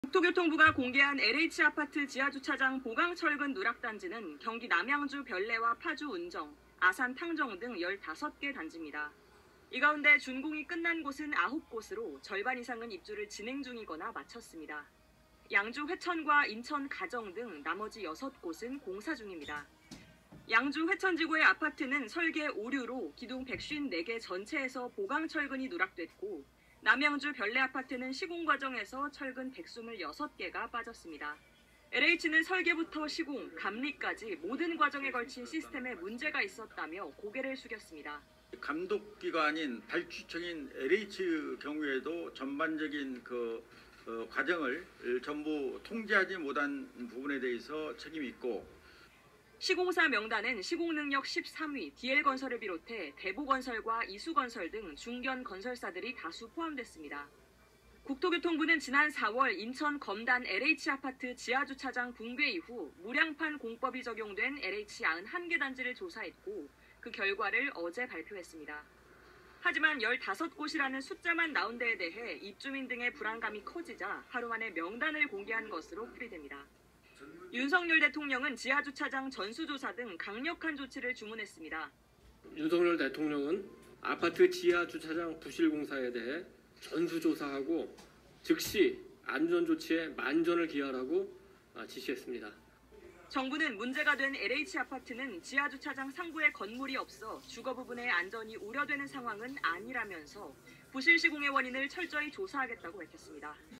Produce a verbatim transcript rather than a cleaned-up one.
국토교통부가 공개한 엘에이치 아파트 지하주차장 보강철근 누락단지는 경기 남양주 별내와 파주 운정, 아산 탕정 등 열다섯 개 단지입니다. 이 가운데 준공이 끝난 곳은 아홉 곳으로 절반 이상은 입주를 진행 중이거나 마쳤습니다. 양주 회천과 인천 가정 등 나머지 여섯 곳은 공사 중입니다. 양주 회천지구의 아파트는 설계 오류로 기둥 백오십사 개 전체에서 보강철근이 누락됐고, 남양주 별내 아파트는 시공 과정에서 철근 백이십육 개가 빠졌습니다. 엘에이치는 설계부터 시공, 감리까지 모든 과정에 걸친 시스템에 문제가 있었다며 고개를 숙였습니다. 감독기관인 발주청인 엘에이치 경우에도 전반적인 그 어, 과정을 전부 통제하지 못한 부분에 대해서 책임이 있고, 시공사 명단엔 시공능력 십삼 위 디엘건설을 비롯해 대보건설과 이수건설 등 중견 건설사들이 다수 포함됐습니다. 국토교통부는 지난 사월 인천 검단 엘에이치 아파트 지하주차장 붕괴 이후 무량판 공법이 적용된 엘에이치 구십일 개 단지를 조사했고, 그 결과를 어제 발표했습니다. 하지만 열다섯 곳이라는 숫자만 나온 데에 대해 입주민 등의 불안감이 커지자 하루 만에 명단을 공개한 것으로 풀이됩니다. 윤석열 대통령은 지하주차장 전수조사 등 강력한 조치를 주문했습니다. 윤석열 대통령은 아파트 지하주차장 부실공사에 대해 전수조사하고 즉시 안전조치에 만전을 기하라고 지시했습니다. 정부는 문제가 된 엘에이치 아파트는 지하주차장 상부에 건물이 없어 주거 부분의 안전이 우려되는 상황은 아니라면서 부실 시공의 원인을 철저히 조사하겠다고 밝혔습니다.